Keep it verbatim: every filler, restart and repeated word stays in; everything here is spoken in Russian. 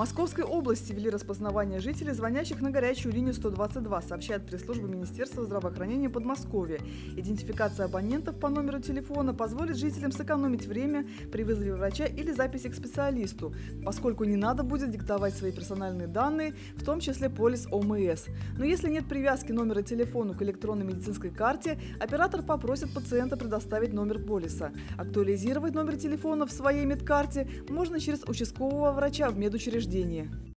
Московской области ввели распознавание жителей, звонящих на горячую линию сто двадцать два, сообщает пресс-служба Министерства здравоохранения Подмосковья. Идентификация абонентов по номеру телефона позволит жителям сэкономить время при вызове врача или записи к специалисту, поскольку не надо будет диктовать свои персональные данные, в том числе полис О М С. Но если нет привязки номера телефона к электронной медицинской карте, оператор попросит пациента предоставить номер полиса. Актуализировать номер телефона в своей медкарте можно через участкового врача в медучреждении.